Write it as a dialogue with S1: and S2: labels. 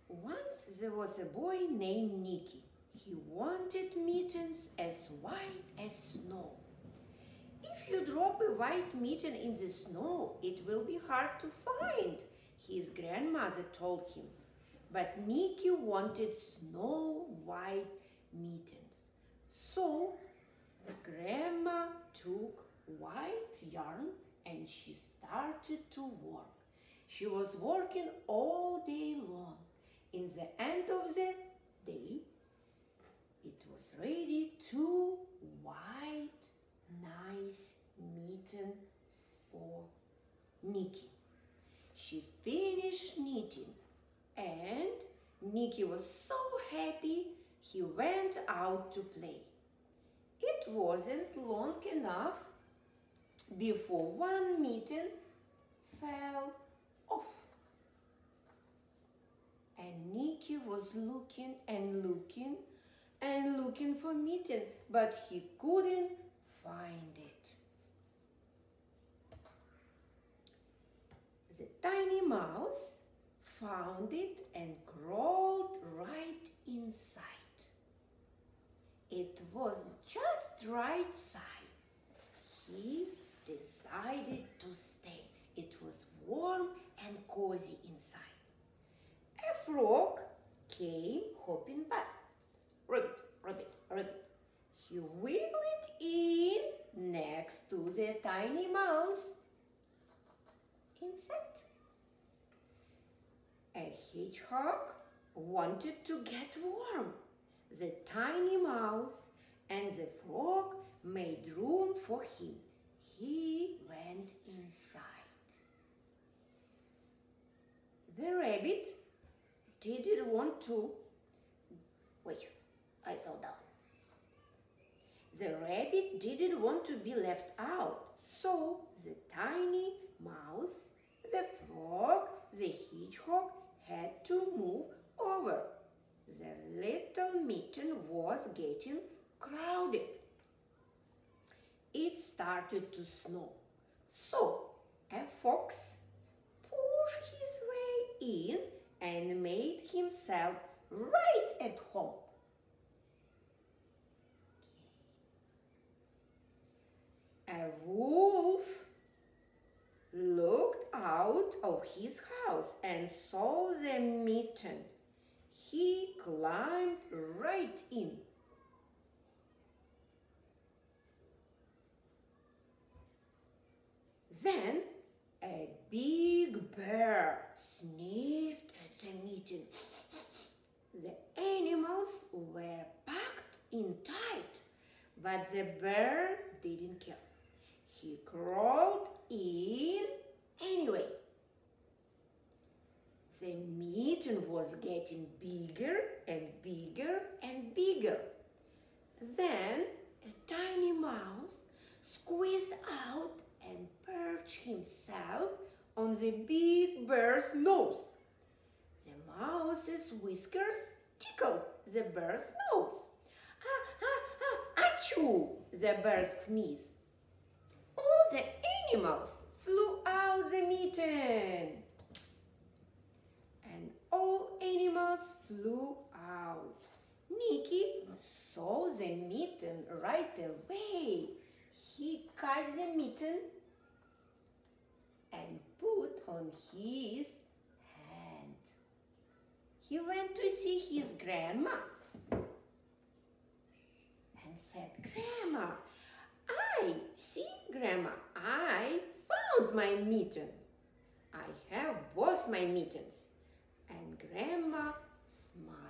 S1: Once there was a boy named Nicky. He wanted mittens as white as snow. If you drop a white mitten in the snow, it will be hard to find, his grandmother told him. But Nicky wanted snow white mittens. So Grandma took white yarn and she started to work. She was working all day long. In the end of the day, it was ready to white, nice mitten for Nicky. She finished knitting and Nicky was so happy he went out to play. It wasn't long enough before one mitten fell off. And Nicky was looking and looking and looking for mitten, but he couldn't find it. The tiny mouse found it and crawled right inside. It was just right size. He decided to stay. It was warm and cozy inside. A frog came hopping by. Rabbit, rabbit, rabbit. He wiggled in next to the tiny mouse inside. A hedgehog wanted to get warm. The tiny mouse and the frog made room for him. He went inside. The rabbit didn't want to... Wait, I fell down. The rabbit didn't want to be left out, so the tiny mouse, the frog, the hedgehog had to move over. The little mitten was getting crowded. It started to snow, so a fox pushed his way in and made himself right at home. A wolf looked out of his house and saw the mitten. He climbed right in. Then a big bear sniffed at the mitten. The animals were packed in tight, but the bear didn't care. He crawled in anyway. The mitten was getting bigger and bigger and bigger. Then a tiny mouse squeezed out and perched himself on the big bear's nose. The mouse's whiskers tickled the bear's nose. Ah, ah, ah, achoo! The bear sneezed. All the animals flew out the mitten. And all animals flew out. Nicky saw the mitten right away. He cut the mitten and put on his hand. He went to see his grandma and said, "Grandma, Grandma, I found my mitten. I have both my mittens." And Grandma smiled.